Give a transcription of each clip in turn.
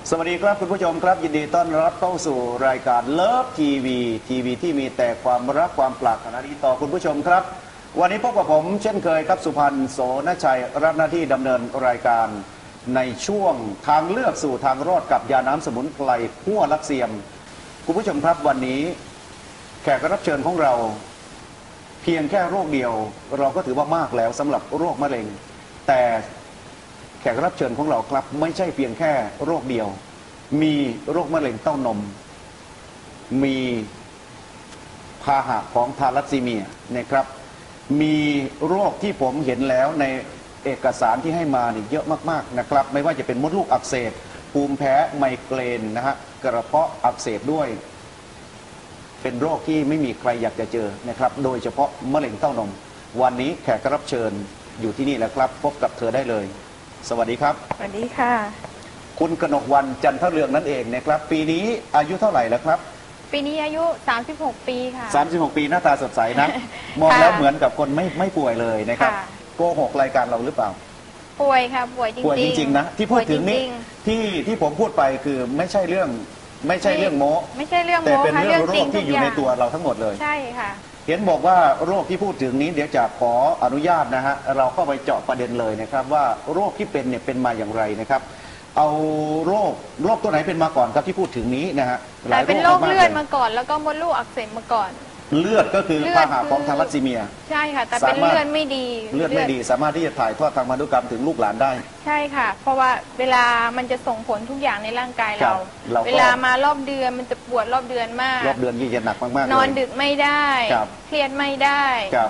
สวัสดีครับคุณผู้ชมครับยินดีต้อนรับเข้าสู่รายการเลิฟทีวีที่มีแต่ความรักความปรารถนาดีต่อคุณผู้ชมครับวันนี้พบกับผมเช่นเคยครับสุพันธ์โสนชัยรับหน้าที่ดำเนินรายการในช่วงทางเลือกสู่ทางรอดกับยาน้ำสมุนไพรพั่วลักเซียมคุณผู้ชมครับวันนี้แขกรับเชิญของเราเพียงแค่โรคเดียวเราก็ถือว่ามากแล้วสำหรับโรคมะเร็งแต่แขกรับเชิญของเราครับไม่ใช่เพียงแค่โรคเดียวมีโรคมะเร็งเต้านมมีพาหะของทาลัสซีเมียนะครับมีโรคที่ผมเห็นแล้วในเอกสารที่ให้มานี่เยอะมากๆนะครับไม่ว่าจะเป็นมดลูกอักเสบภูมิแพ้ไมเกรนนะฮะกระเพาะอักเสบด้วยเป็นโรคที่ไม่มีใครอยากจะเจอนะครับโดยเฉพาะมะเร็งเต้านมวันนี้แขกรับเชิญอยู่ที่นี่แล้วครับพบกับเธอได้เลยสวัสดีครับสวัสดีค่ะคุณกนกวรรณจันทเรืองนั่นเองนะครับปีนี้อายุเท่าไหร่แล้วครับปีนี้อายุ36 ปีค่ะ 36 ปีหน้าตาสดใสนะ มองแล้วเหมือนกับคนไม่ป่วยเลยนะครับโกหกรายการเราหรือเปล่าป่วยค่ะป่วยจริงๆนะที่พูดถึงนี้ที่ผมพูดไปคือไม่ใช่เรื่องโม้ไม่ใช่เรื่องโม้แต่เป็นเรื่องโรคที่อยู่ในตัวเราทั้งหมดเลยใช่ค่ะเห็นบอกว่าโรคที่พูดถึงนี้เดี๋ยวจะขออนุญาตนะฮะเราก็ไปเจาะประเด็นเลยนะครับว่าโรคที่เป็นเนี่ยเป็นมาอย่างไรนะครับเอาโรคตัวไหนเป็นมาก่อนครับที่พูดถึงนี้นะฮะหลายเป็นโรคเลือดมาก่อนแล้วก็มดลูกอักเสบมาก่อนเลือดก็คือพาหะของทาลัสซีเมียใช่ค่ะแต่เป็นเลือดไม่ดีสามารถที่จะถ่ายทอดทางพันธุกรรมถึงลูกหลานได้ใช่ค่ะเพราะว่าเวลามันจะส่งผลทุกอย่างในร่างกายเราเวลามารอบเดือนมันจะปวดรอบเดือนมากรอบเดือนยิ่งจะหนักมากๆนอนดึกไม่ได้เครียดไม่ได้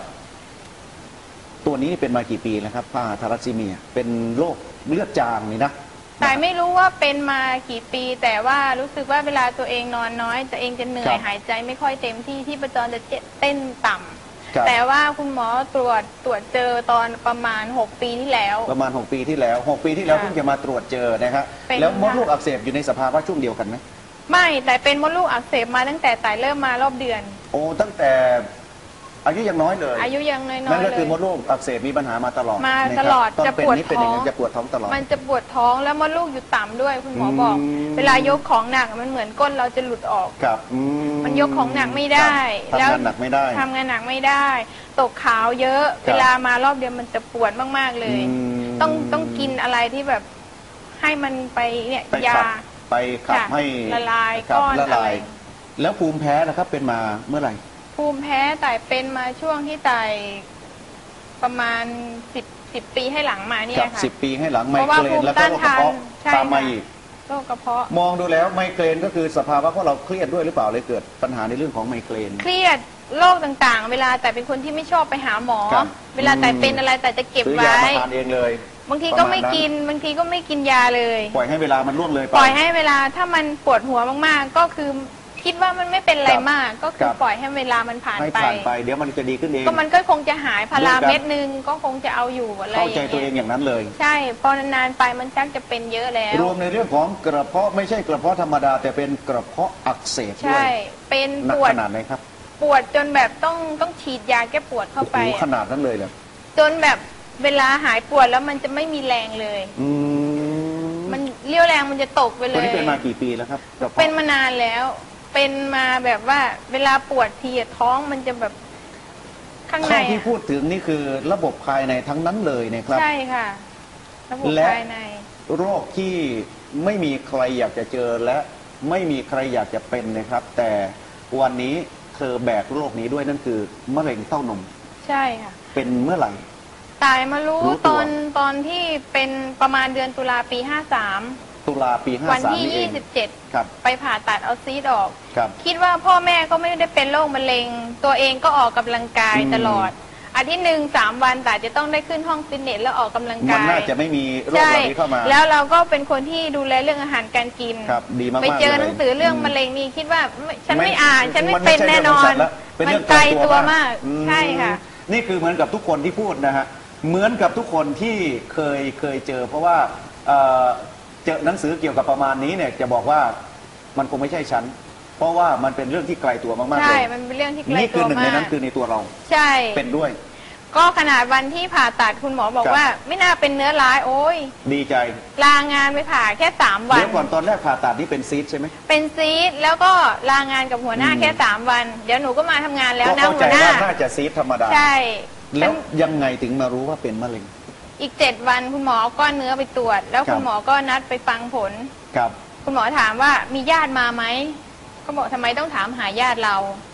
ตัวนี้เป็นมากี่ปีแล้วครับพาหะทาลัสซีเมียเป็นโรคเลือดจางนี่นะแต่ไม่รู้ว่าเป็นมากี่ปีแต่ว่ารู้สึกว่าเวลาตัวเองนอนน้อยตัวเองจะเหนื่อยหายใจไม่ค่อยเต็มที่ที่ประจรจะเต้นต่ำแต่ว่าคุณหมอตรวจเจอตอนประมาณ6 ปีที่แล้วประมาณ6 ปีที่แล้ว6 ปีที่แล้วเพิ่งจะมาตรวจเจอนะครับแล้วมดลูกอักเสบอยู่ในสภาวะช่วงเดียวกันไหมไม่แต่เป็นมดลูกอักเสบมาตั้งแต่ไต่เริ่มมารอบเดือนโอ้ตั้งแต่อายุยังน้อยเลยอายุยังน้อยๆนั่นก็คือมดลูกอักเสบมีปัญหามาตลอดจะปวดท้องจะปวดท้องตลอดมันจะปวดท้องแล้วมดลูกอยู่ต่ำด้วยคุณหมอบอกเวลายกของหนักมันเหมือนก้นเราจะหลุดออกมันยกของหนักไม่ได้แล้วทำงานหนักไม่ได้ตกขาวเยอะเวลามารอบเดียวมันจะปวดมากๆเลยต้องกินอะไรที่แบบให้มันไปเนี่ยยาไปขับให้ละลายก้อนอะไรแล้วภูมิแพ้นะครับเป็นมาเมื่อไหร่ภูมิแพ้ไต่เป็นมาช่วงที่ไต่ประมาณ10 ปีให้หลังมาเนี่ยค่ะ 10 ปีให้หลังไมเกรนแล้วก็โรคกระเพาะตามมาอีกโรคกระเพาะมองดูแล้วไมเกรนก็คือสภาวะเพราะเราเครียดด้วยหรือเปล่าเลยเกิดปัญหาในเรื่องของไมเกรนเครียดโรคต่างๆเวลาแต่เป็นคนที่ไม่ชอบไปหาหมอเวลาแต่เป็นอะไรแต่จะเก็บไว้ซื้อยามาทานเองเลยบางทีก็ไม่กินบางทีก็ไม่กินยาเลยปล่อยให้เวลามันล่วงเลยปล่อยให้เวลาถ้ามันปวดหัวมากๆก็คือคิดว่ามันไม่เป็นอะไรมากก็คือปล่อยให้เวลามันผ่านไปเดี๋ยวมันจะดีขึ้นเองก็มันก็คงจะหายพาราเม็ดนึงก็คงจะเอาอยู่อะไรเข้าใจตัวเองอย่างนั้นเลยใช่พอนานๆไปมันชักจะเป็นเยอะแล้วรวมในเรื่องของกระเพาะไม่ใช่กระเพาะธรรมดาแต่เป็นกระเพาะอักเสบด้วยใช่เป็นปวดขนาดไหนครับปวดจนแบบต้องฉีดยาแก้ปวดเข้าไปขนาดนั้นเลยเหรอจนแบบเวลาหายปวดแล้วมันจะไม่มีแรงเลยมันเลี้ยวแรงมันจะตกไปเลยตัวนี้เป็นมากี่ปีแล้วครับเป็นมานานแล้วเป็นมาแบบว่าเวลาปวดทีท้องมันจะแบบข้างในที่พูดถึงนี่คือระบบภายในทั้งนั้นเลยนะครับใช่ค่ะระบบภายในโรคที่ไม่มีใครอยากจะเจอและไม่มีใครอยากจะเป็นนะครับแต่วันนี้เธอแบกโรคนี้ด้วยนั่นคือมะเร็งเต้านมใช่ค่ะเป็นเมื่อไหร่ตายมารู้ตอนที่เป็นประมาณเดือนตุลาปี53 ตุลาปี53 วันที่27ไปผ่าตัดเอาซีสออกคิดว่าพ่อแม่ก็ไม่ได้เป็นโรคมะเร็งตัวเองก็ออกกำลังกายตลอดอาทิตย์หนึ่ง3 วันแต่จะต้องได้ขึ้นห้องฟิตเนสแล้วออกกำลังกายมันน่าจะไม่มีโรคเหล่านี้เข้ามาแล้วเราก็เป็นคนที่ดูแลเรื่องอาหารการกินไปเจอหนังสือเรื่องมะเร็งนี่คิดว่าฉันไม่อ่านฉันไม่เป็นแน่นอนมันไกลตัวมากใช่ค่ะนี่คือเหมือนกับทุกคนที่พูดนะฮะเหมือนกับทุกคนที่เคยเจอเพราะว่าเจอหนังสือเกี่ยวกับประมาณนี้เนี่ยจะบอกว่ามันคงไม่ใช่ฉันเพราะว่ามันเป็นเรื่องที่ไกลตัวมากๆเลยใช่มันเป็นเรื่องที่ไกลตัวมากนี่คือหนึ่งในนั้นคือในตัวเราใช่เป็นด้วยก็ขนาดวันที่ผ่าตัดคุณหมอบอกว่าไม่น่าเป็นเนื้อร้ายโอ้ยดีใจลางานไปผ่าแค่3 วันเดี๋ยวก่อนตอนแรกผ่าตัดนี่เป็นซีสใช่ไหมเป็นซีสแล้วก็ลางานกับหัวหน้าแค่3 วันเดี๋ยวหนูก็มาทำงานแล้วนะหัวหน้าน่าจะซีสธรรมดาใช่แล้วยังไงถึงมารู้ว่าเป็นมะเร็งอีก7 วันคุณหมอเอาก้อนเนื้อไปตรวจแล้วคุณหมอก็นัดไปฟังผลครับคุณหมอถามว่ามีญาติมาไหมเขาบอกทำไมต้องถามหาญาติเรา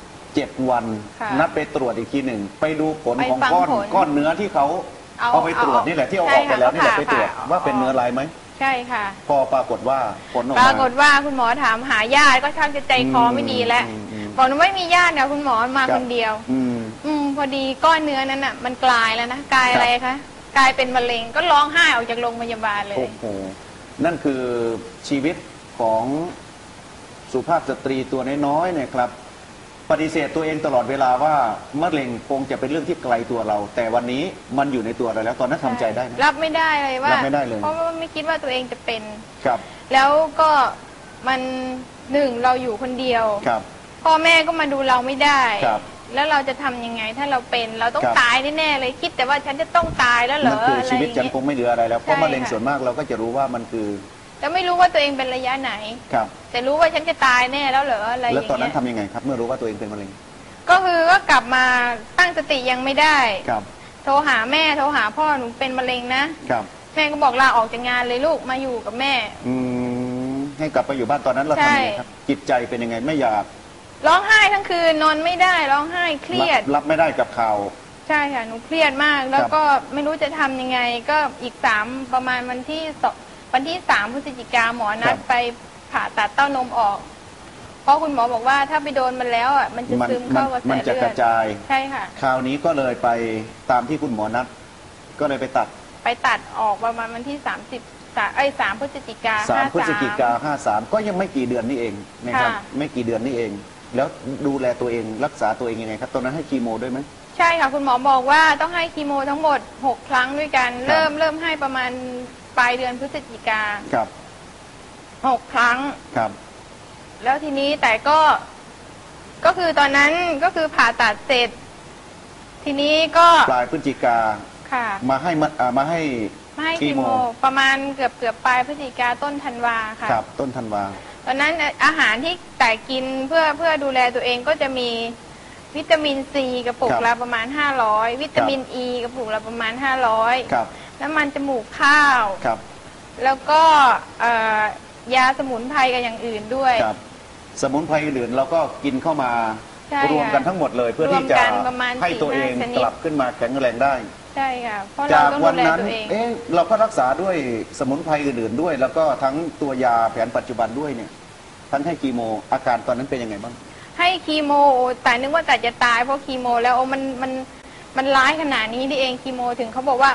7 วันนัดไปตรวจอีกทีหนึ่งไปดูผลของก้อนเนื้อที่เขาเอาไปตรวจนี่แหละที่เอาออกไปแล้วนี่แหละไปตรวจว่าเป็นเนื้อลายไหมใช่ค่ะพอปรากฏว่าผลออกมาปรากฏว่าคุณหมอถามหาญาติก็ช่างจะใจคอไม่ดีแล้วบอกหนูไม่มีญาติเนี่ยคุณหมอมาคนเดียวพอดีก้อนเนื้อนั้นอ่ะมันกลายแล้วนะกลายอะไรคะกลายเป็นมะเร็งก็ร้องไห้ออกจากโรงพยาบาลเลยโอ้โหนั่นคือชีวิตของสุภาพสตรีตัวน้อยๆเนี่ยครับปฏิเสธตัวเองตลอดเวลาว่ามะเร็งคงจะเป็นเรื่องที่ไกลตัวเราแต่วันนี้มันอยู่ในตัวเราแล้วตอนนั้นทำใจได้ไหมรับไม่ได้เลยว่ารับไม่ได้เลยเพราะว่าไม่คิดว่าตัวเองจะเป็นครับแล้วก็มันเราอยู่คนเดียวครับพ่อแม่ก็มาดูเราไม่ได้ครับแล้วเราจะทำยังไงถ้าเราเป็นเราต้องตายแน่ๆเลยคิดแต่ว่าฉันจะต้องตายแล้วเหรอคือชีวิตฉันคงไม่เหลืออะไรแล้วเพราะมะเร็งส่วนมากเราก็จะรู้ว่ามันคือแต่ไม่รู้ว่าตัวเองเป็นระยะไหนครับแต่รู้ว่าฉันจะตายแน่แล้วเหรออะไรอย่างเงี้ยแล้วตอนนั้นทำยังไงครับเมื่อรู้ว่าตัวเองเป็นมะเร็งก็คือก็กลับมาตั้งสติยังไม่ได้ครับโทรหาแม่โทรหาพ่อหนูเป็นมะเร็งนะครับแม่ก็บอกลาออกจากงานเลยลูกมาอยู่กับแม่ให้กลับไปอยู่บ้านตอนนั้นเราทำยังไงครับจิตใจเป็นยังไงไม่อยากร้องไห้ทั้งคืนนอนไม่ได้ร้องไห้เครียดรับไม่ได้กับข่าวใช่ค่ะหนูเครียดมากแล้วก็ไม่รู้จะทำยังไงก็อีก3ประมาณวันที่3 พฤศจิกาหมอนัดไปผ่าตัดเต้านมออกเพราะคุณหมอบอกว่าถ้าไปโดนมันแล้วอ่ะมันจะซึมเข้ากระแสเลือดมันจะกระจายใช่ค่ะคราวนี้ก็เลยไปตามที่คุณหมอนัดก็เลยไปตัดออกประมาณวันที่3 พฤศจิกา 3 พฤศจิกา53ก็ยังไม่กี่เดือนนี่เองนะครับไม่กี่เดือนนี่เองแล้วดูแลตัวเองรักษาตัวเองยังไงครับตอนนั้นให้คีโมด้วยไหมใช่ค่ะคุณหมอบอกว่าต้องให้คีโมทั้งหมด6 ครั้งด้วยกันเริ่มให้ประมาณปลายเดือนพฤศจิกาครับ 6 ครั้งครับแล้วทีนี้แต่ก็คือตอนนั้นก็คือผ่าตัดเสร็จทีนี้ก็ปลายพฤศจิกาค่ะมาให้คีโมประมาณเกือบปลายพฤศจิกาต้นธันวาค่ะครับต้นธันวาตอนนั้นอาหารที่แต่กินเพื่อดูแลตัวเองก็จะมีวิตามินซีกระปุกละประมาณ500วิตามินอีกระปุกละประมาณ500 ครับน้ำมันจมูกข้าวครับแล้วก็ยาสมุนไพรกับอย่างอื่นด้วยครับสมุนไพรอื่นเราก็กินเข้ามารวมกันทั้งหมดเลยเพื่อที่จะให้ตัวเองกลับขึ้นมาแข็งแรงได้ใช่ค่ะเพราะจากวันนั้นเราก็รักษาด้วยสมุนไพรอื่นๆด้วยแล้วก็ทั้งตัวยาแผนปัจจุบันด้วยเนี่ยทั้งให้คีโมอาการตอนนั้นเป็นยังไงบ้างให้คีโมแต่นึกว่าแต่จะตายเพราะคีโมแล้วมันร้ายขนาดนี้นี่เองคีโมถึงเขาบอกว่า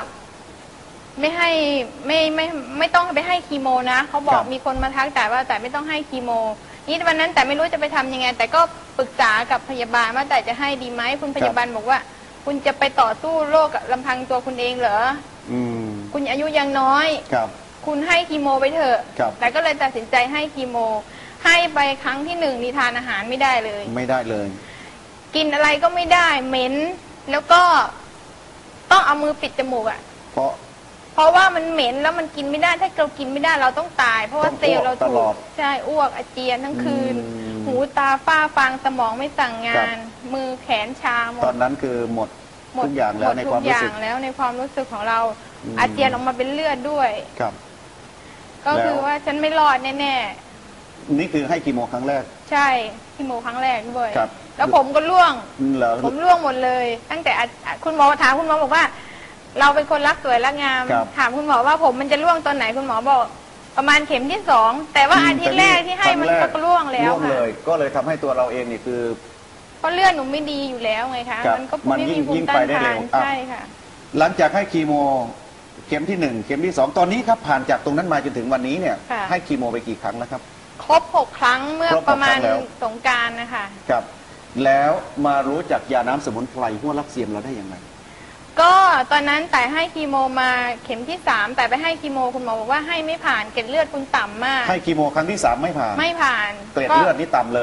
ไม่ต้องไปให้คีโมนะเขาบอกมีคนมาทักแต่ว่าแต่ไม่ต้องให้คีโมนี่วันนั้นแต่ไม่รู้จะไปทำยังไงแต่ก็ปรึกษากับพยาบาลว่าแต่จะให้ดีไหมคุณพยาบาลบอกว่าคุณจะไปต่อสู้โรคลำพังตัวคุณเองเหรอคุณอายุยังน้อยคุณให้คีโมไปเถอะแต่ก็เลยตัดสินใจให้คีโมให้ไปครั้งที่1นี่ทานอาหารไม่ได้เลยกินอะไรก็ไม่ได้เหม็นแล้วก็ต้องเอามือปิดจมูกอ่ะเพราะว่ามันเหม็นแล้วมันกินไม่ได้ถ้าเรากินไม่ได้เราต้องตายเพราะว่าเซลล์เราถูกใช่อ้วกอาเจียนทั้งคืนหูตาฝ้าฟางสมองไม่สั่งงานมือแขนชาหมดตอนนั้นคือหมดทุกอย่างแล้วในความรู้สึกแล้วในความรู้สึกของเราอาเจียนออกมาเป็นเลือดด้วยครับก็คือว่าฉันไม่รอดแน่ๆนี่คือให้คีโมครั้งแรกใช่คีโมครั้งแรกด้วยแล้วผมก็ร่วงผมร่วงหมดเลยตั้งแต่คุณหมอถามคุณหมอบอกว่าเราเป็นคนรักสวยรักงามถามคุณหมอว่าผมมันจะร่วงตอนไหนคุณหมอบอกประมาณเข็มที่2แต่ว่าอาทิตย์แรกที่ให้มันก็ร่วงแล้วค่ะก็เลยทำให้ตัวเราเองนี่คือเพราะเลือดหนูไม่ดีอยู่แล้วไงคะมันก็ไม่มีภูมิต้านทานใช่ค่ะหลังจากให้คีโมเข็มที่1เข็มที่2ตอนนี้ครับผ่านจากตรงนั้นมาจนถึงวันนี้เนี่ยให้คีโมไปกี่ครั้งแล้วครับครบ6 ครั้งเมื่อประมาณสงกรานต์นะคะครับแล้วมารู้จักยาน้ำสมุนไพรหัวลักเซียมเราได้อย่างไรก็ตอนนั้นแต่ให้คีโมมาเข็มที่3แต่ไปให้คีโมคุณหมอบอกว่าให้ไม่ผ่านเกล็ดเลือดคุณต่ำมากให้คีโมครั้งที่3ไม่ผ่านเกล็ดเลือดนี่ต่ำเลย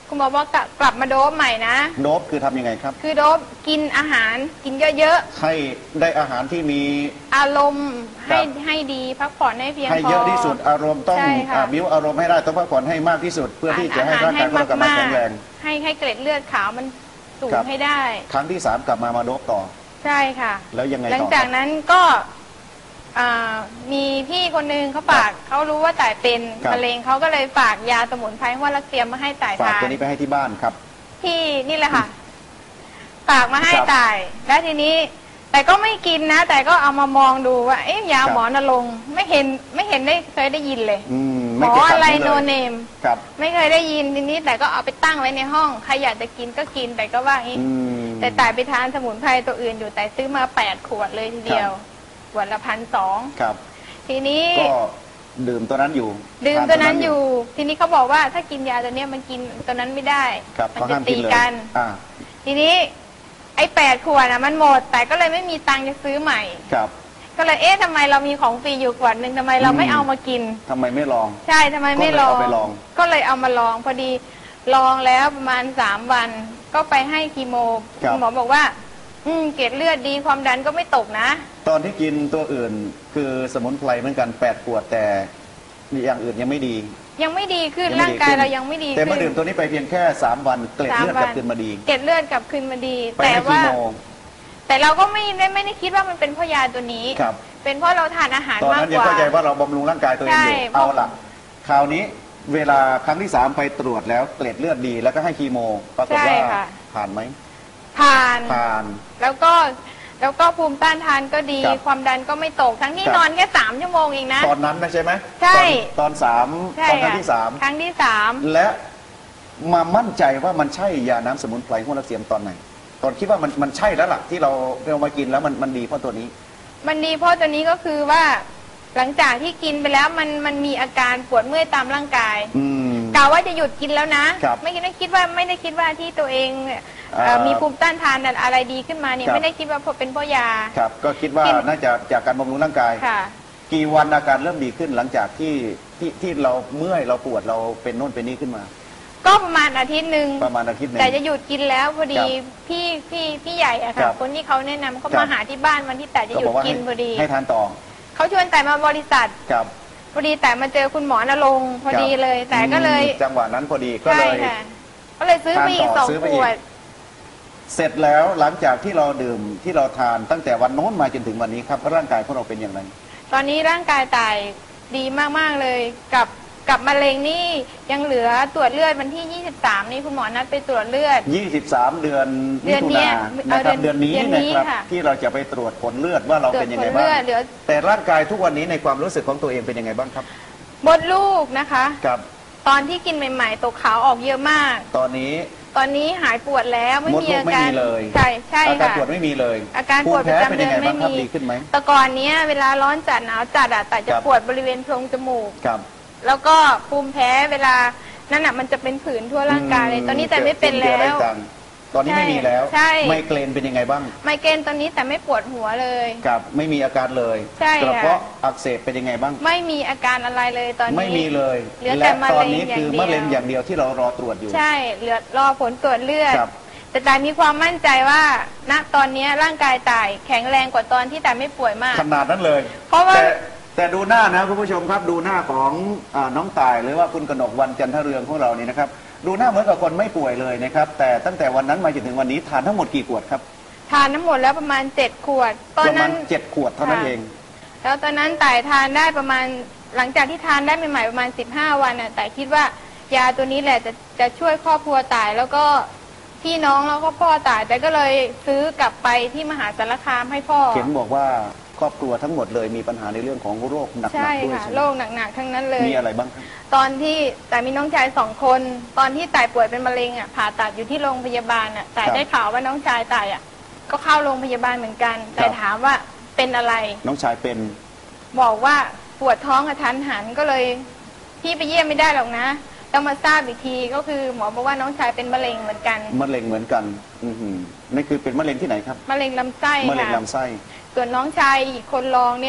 คุณหมอบอกกลับมาโดบใหม่นะโดบคือทำยังไงครับคือโดบกินอาหารกินเยอะให้ได้อาหารที่มีๆอารมณ์ให้ดีพักผ่อนให้เพียงพอให้เยอะที่สุดอารมณ์ต้องใช่ค่ะบิ้วอารมณ์ให้ได้ต้องพักผ่อนให้มากที่สุด เพื่อที่จะให้ร่างกายของเรากลับมาแข็งแรงให้เกล็ดเลือดขาวมันสูงครับให้ได้ครั้งที่ 3 กลับมาโดบต่อใช่ค่ะแล้วยังไงหลังต่อจากนั้นก็มีพี่คนนึงเขาฝากเขารู้ว่าต่ายเป็นครับมะเร็งเขาก็เลยฝากยาสมุนไพรหัวรักเทียมมาให้ต่ายฝากทานตัวนี้ไปให้ที่บ้านครับที่นี่แหละค่ะ ฝากมาให้ครับต่าย แล้วทีนี้ แต่ก็ไม่กินนะ แต่ก็เอามามองดูว่า เอ๊ะยาครับหมอนรงค์ไม่เห็นได้เคยได้ยินเลย หมไม่อเกี่ยวกับอะไรนี้โนเลยเนมครับไม่เคยได้ยินทีนี้แต่ก็เอาไปตั้งไว้ในห้องใครอยากจะกินก็กินแต่ก็ว่าอย่างนี้อืมแต่ต่ายไปทานสมุนไพรตัวอื่นอยู่แต่ซื้อมา8 ขวดเลยทีเดียวขวดละ1,200 ครับทีนี้ก็ดื่มตัวนั้นอยู่ดื่มตัวนั้นอยู่ ทีนี้เขาบอกว่าถ้ากินยาตัวเนี้ยมันกินตัวนั้นไม่ได้ครับมัเขาจะห้ามตีกินเลยกันอ่าทีนี้ไอ้8 ขวดอ่ะมันหมด แต่ก็เลยไม่มีตังค์จะซื้อใหม่ครับก็เลยเอ๊ะทำไมเรามีของฟรีอยู่ขวดหนึ่งทำไมเราไม่เอามากินทำไมไม่ลองใช่ทำไมไม่ลองก็เลยเอาไปลองก็เลยเอามาลองพอดีลองแล้วประมาณ3 วัน ก็ไปให้คีโมครับณหมอบอกว่า เกล็ดเลือดดีความดันก็ไม่ตกนะตอนที่กินตัวอื่นคือสมุนไพรเหมือนกัน8 ขวดแต่อย่างอื่นยังไม่ดียังไม่ดีขึ้นยังไม่ร่างดีกายขึ้นเรายังไม่ดีแต่ขึ้มาน ดื่มตัวนี้ไปเพียงแค่ 3 วันเกล็ดเลือดกลับคืนมาดีเกล็ดเลือดกลับคืนมาดีไปแต่ให้คีว่าโมแต่เราก็ไม่ได้คิดว่ามันเป็นเพราะยาตัวนี้ครับเป็นเพราะเราทานอาหารตอนมากนั้นกยังว่าเข้าใจว่าเราบำรุงร่างกายตัวเองอยู่ใช่เอาละคราวนี้เวลาครั้งที่ 3 ไปตรวจแล้วเกล็ดเลือดดีแล้วก็ให้คีโมปรากฏว่าใช่ค่ะผ่านไหมผ่านผ่านแล้วก็ภูมิต้านทานก็ดีครับความดันก็ไม่ตก ทั้งที่ครับนอนแค่3 ชั่วโมงเองนะตอนนั้นนะใช่ไหมใช่ตอนสามใช่ตอนครั้งค่ะที่ 3 ครั้งที่ 3 และมามั่นใจว่ามันใช่ยาน้ำสมุนไพรหัวละเสียมตอนไหน ตอนคิดว่ามันใช่แล้วล่ะที่เรามากินแล้วมันดีเพราะตัวนี้มันดีเพราะตัวนี้ก็คือว่า หลังจากที่กินไปแล้วมันมีอาการปวดเมื่อยตามร่างกายอืมกะว่าจะหยุดกินแล้วนะครับ ไม่ได้คิดว่าที่ตัวเองมีภูมิต้านทานอะไรดีขึ้นมาเนี่ยครับไม่ได้คิดว่าเป็นเพราะยาครับก็คิดว่ากินน่าจะจากการบำรุงร่างกายค่ะกี่วันอาการเริ่มดีขึ้นหลังจากที่เราเมื่อยเราปวดเราเป็นโน่นเป็นนี่ขึ้นมาก็ประมาณอาทิตย์หนึ่งประมาณอาทิตย์หนึงแต่จะหยุดกินแล้วพอดีครับพี่ใหญ่อะครัค่ะบคนที่เขาแนะนำเขาครับมาหาที่บ้านวันที่แต่จะก็หยุบดอกว่ากินพอดีให้ทานต่อเขาชวนแต่มาบริษัทครับพอดีแต่มาเจอคุณหมอนรงค์พอดีเลย แต่ก็เลยจังหวะนั้นพอดีก็ใช่เลยค่ะก็เลยซื้อไปอีกทานต่อ 2 ซื้อไปขอีกวดเสร็จแล้วหลังจากที่เราดื่มที่เราทานตั้งแต่วันโน้นมาจนถึงวันนี้ครับร่างกายของเราเป็นอย่างไรตอนนี้ร่างกายต่ายดีมากๆเลยกับมะเร็งนี่ยังเหลือตรวจเลือดวันที่ 23 นี่คุณหมอนัดไปตรวจเลือด 23 เดือนเดืมิอนถุเนี้นาย นะครับเดือนนี้เดือนนี้นะครับค่ะที่เราจะไปตรวจผลเลือดว่าเราเป็นยังไงตรวจผลบ้าเลืงอดเหลือแต่ร่างกายทุกวันนี้ในความรู้สึกของตัวเองเป็นยังไงบ้างครับมดลูกนะคะครับตอนที่กินใหม่ๆตกขาวออกเยอะมากตอนนี้ตอนนี้หายปวดแล้วไม่มดมีลูกอาไม่การมีเลยใช่ใช่อาการค่ะปวดไม่มีเลยอาการปวดภูมิแพ้ประจำเป็นยังไงบ้างครับเดือนไม่มีดีขึ้นไหมแต่ก่อนเนี้ยเวลาร้อนจัดหนาวจัดอะแต่จะครับปวดบริเวณโพรงจมูกครับแล้วก็ภูมิแพ้เวลานั่นอะมันจะเป็นผื่นทั่วร่างกายเลยตอนนี้แต่ไม่เป็นแล้วตอนนี้ไม่มีแล้วใช่ไมเกรนเป็นยังไงบ้างไมเกรนตอนนี้แต่ไม่ปวดหัวเลยครับไม่มีอาการเลยใช่กระค่ะเพาะอักเสบเป็นยังไงบ้างไม่มีอาการอะไรเลยตอนนี้ไม่มีเลยเหลือแต่และตอนนี้มะเร็งคืออย่างเดียวมะเร็งอย่างเดียวที่เรารอตรวจอยู่ใช่เหลือรอผลตรวจเลือดครับแต่ตายมีความมั่นใจว่าณตอนนี้ร่างกายตายแข็งแรงกว่าตอนที่ตายไม่ป่วยมากขนาดนั้นเลยเพราะว่าแต่ดูหน้านะคุณผู้ชมครับดูหน้าของน้องตายหรือว่าคุณกนกวันจันทเรืองของเรานี่นะครับดูหน้าเหมือนกับคนไม่ป่วยเลยนะครับแต่ตั้งแต่วันนั้นมาจนถึงวันนี้ทานทั้งหมดกี่ขวดครับทานน้ำหมดแล้วประมาณ7 ขวด ตอปนระมานั้ณน 7 ขวดเท่านั้นเองแล้วตอนนั้นต่ายทานได้ประมาณหลังจากที่ทานได้ใหม่ๆประมาณ15 วันน่ะแต่คิดว่ายาตัวนี้แหละจะช่วยครอบครัวต่ายแล้วก็พี่น้องแล้วก็พ่อต่ายแต่ก็เลยซื้อกลับไปที่มหาสารคามให้พ่อเห็นบอกว่าครอบครัวทั้งหมดเลยมีปัญหาในเรื่องของโรคหนักใช่ๆด้วยค่ะใช่ไหโรมคหนักๆทั้งนั้นเลยมีอะไรบ้างครับตอนที่แต่มีน้องชาย2 คน ตอนที่ต่ายป่วยเป็นมะเร็งอ่ะผ่าตัดอยู่ที่โรงพยาบาลอ่ะแต่ได้ข่าวว่าน้องชายต่ายอ่ะก็เข้าโรงพยาบาลเหมือนกัน แต่ถามว่าเป็นอะไรน้องชายเป็นบอกว่าปวดท้องกระทันหันก็เลยพี่ไปเยี่ยมไม่ได้หรอกนะต้องมาทราบอีกทีก็คือหมอบอกว่าน้องชายเป็นมะเร็งเหมือนกันมะเร็งเหมือนกันอื้อหือนั่นคือเป็นมะเร็งที่ไหนครับมะเร็งลำไส้มะเร็งค่ะลำไส้ส่วนน้องชายอีกคนรองเนี่ย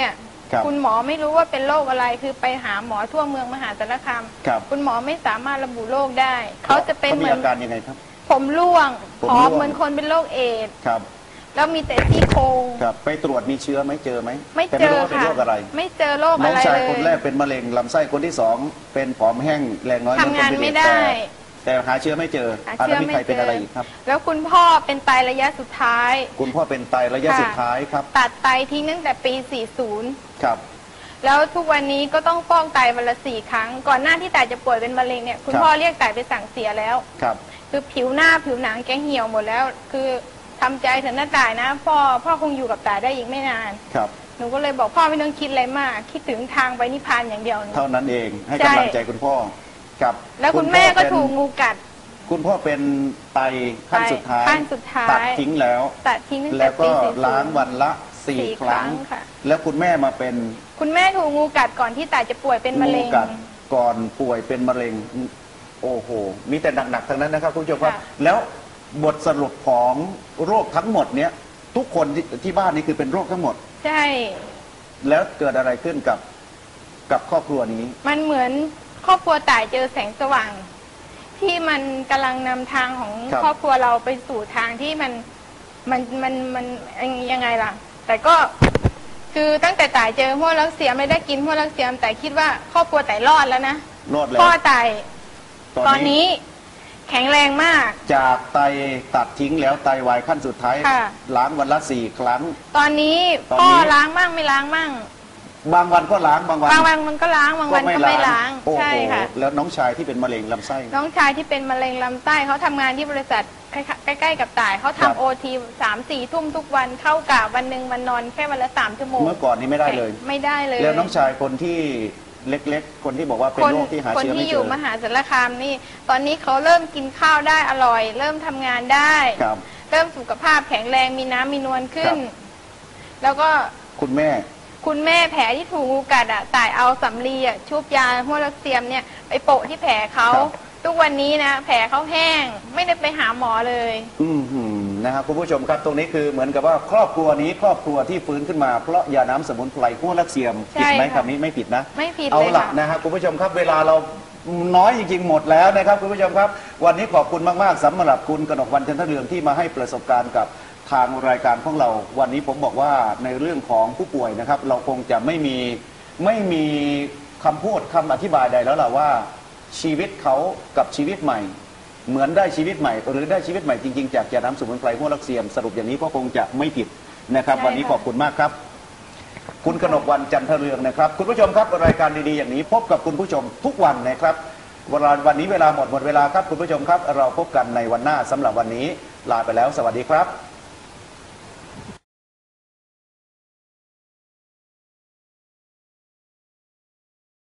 ครับคุณหมอไม่รู้ว่าเป็นโรคอะไรคือไปหาหมอทั่วเมืองมหาสารคามครับคุณหมอไม่สามารถระบุโรคได้เขาจะเป็นเขาเหมีมือนอาการยังไงครับผมร่วงผมผร่อวมงเหมือนคนเป็นโรคเอดส์ครับแล้วมีแต่ซี่โครงครับไปตรวจมีเชื้อไหมเจอไหมไม่แต่เจอรู้ว่าเป็นค่ะโรคอะไรไม่เจอโรคน้อะองไรชายเลคนแรยกเป็นมะเร็งลำไส้คนที่สองเป็นผอมแห้งแรงน้อยทำงานไม่ได้แต่หาเชื้อไม่เจอหาอ่ะเชื้แล้อวมีไม่ใครเจเป็นออะไรอีกครับแล้วคุณพ่อเป็นไตระยะสุดท้ายคุณพ่อเป็นไตระยะค่ะสุดท้ายครับตัดไตทิ้งตั้งแต่ปี 40 ครับแล้วทุกวันนี้ก็ต้องฟอกไตวันละ4 ครั้ง ก่อนหน้าที่ไตจะป่วยเป็นมะเร็งเนี่ยคุณครับพ่อเรียกไตไปสั่งเสียแล้วครับคือผิวหน้าผิวหนังแกเหี่ยวหมดแล้ว คือทำใจเถอะนะตายนะ พ่อคงอยู่กับตายได้อีกไม่นานครับหนูก็เลยบอกพ่อไม่ต้องคิดอะไรมาก คิดถึงทางไปนิพพานอย่างเดียวหนูเท่านั้นเองให้ใช่กำลังใจคุณพ่อครับแล้วคุณแม่ก็ถูกงูกัดคุณพ่อเป็นไตขั้นสุดท้ายขั้นสุดท้ายตัดทิ้งแล้วตัดทิ้งตั้งแล้แต่วปีก็ 40 ล้างวันละสี่ 4 ครั้งครั้งค่ะแล้วคุณแม่มาเป็นคุณแม่ถูกงูกัดก่อนที่ตายจะป่วยเป็นมะเร็งงูกัดก่อนป่วยเป็นมะเร็ง โอ้โห มีแต่หนักๆทั้งนั้นนะครับคุณผู้ชมครับค่ะแล้วบทสรุปของโรคทั้งหมดเนี้ยทุกคนที่บ้านนี้คือเป็นโรคทั้งหมดใช่แล้วเกิดอะไรขึ้นกับครอบครัวนี้มันเหมือนครอบครัวต่ายเจอแสงสว่าง ที่มันกำลังนำทางของครับครอบครัวเราไปสู่ทางที่มันยังไงล่ะ แต่ก็คือตั้งแต่ต่ายเจอพวกรักเสียมไม่ได้กินพวกรักเสียมแต่คิดว่าครอบครัวต่ายรอดแล้วนะรอดแล้วพ่อต่ายตอนนี้แข็งแรงมากจากไตตัดทิ้งแล้วไตวายขั้นสุดท้ายค่ะล้างวันละ4 ครั้งตอนนี้ตอนนี้พ่อล้างมั่งไม่ล้างมั่งบางวันก็ล้างบางวันบางวันมันก็ล้างบางวันก็ไม่ล้างโอ้โหใช่ค่ะแล้วน้องชายที่เป็นมะเร็งลำไส้น้องชายที่เป็นมะเร็งลำไส้เขาทำงานที่บริษัทใกล้ๆกับต่ายเขาครับทำOT 3-4 ทุ่มทุกวันเข้ากะวันหนึ่งมันนอนแค่วันละ3 ชั่วโมงเมื่อก่อนนี้ไม่ได้เลยไม่ได้เลยแล้วน้องชายคนที่เล็กๆ คนที่บอกว่าเป็นโรคที่หาคนเชื้อที่ไม่อเจยู่อมหาสารคามนี่ ตอนนี้เขาเริ่มกินข้าวได้อร่อย เริ่มทำงานได้ครับเริ่มสุขภาพแข็งแรงมีน้ำมีนวลขึ้นครับแล้วก็คุณแม่คุณแม่แผลที่ถูกงูกัดอ่ะต่ายเอาสำลีอ่ะชุบยาหัวรักเซียมเนี่ยไปโปะที่แผลเขาครับทุกวันนี้นะแผลเขาแห้งไม่ได้ไปหาหมอเลยนะครับคุณผู้ชมครับตรงนี้คือเหมือนกับว่าครอบครัวนี้ครอบครัวที่ฟื้นขึ้นมาเพราะยาน้ำสมุนไพรหัวลักเซียมใช่ผิดไหมค่ะคำนี้ไม่ผิดนะไม่ผิดเอาเลยละค่ะนะครับคุณผู้ชมครับเวลาเราน้อยจริงๆหมดแล้วนะครับคุณผู้ชมครับ วันนี้ขอบคุณมากๆสำหรับคุณกนกวรรณจันทเรืองที่มาให้ประสบการณ์กับทางรายการของเรา วันนี้ผมบอกว่าในเรื่องของผู้ป่วยนะครับ เราคงจะไม่มีคำพูดคำอธิบายใดแล้วล่ะว่าชีวิตเขากับชีวิตใหม่ เหมือนได้ชีวิตใหม่ หรือได้ชีวิตใหม่จริงๆจากยาน้ำสมุนไพรหัวลักเซียมสรุปอย่างนี้ก็คงจะไม่ผิดนะครับใช่ค่ะวันนี้ขอบคุณมากครับ คุณกนกวรรณจันทเรืองนะครับ คุณผู้ชมครับรายการดีๆอย่างนี้พบกับคุณผู้ชมทุกวันนะครับวันนี้เวลาหมดเวลาครับคุณผู้ชมครับ เราพบกันในวันหน้าสำหรับวันนี้ลาไปแล้วสวัสดีครับ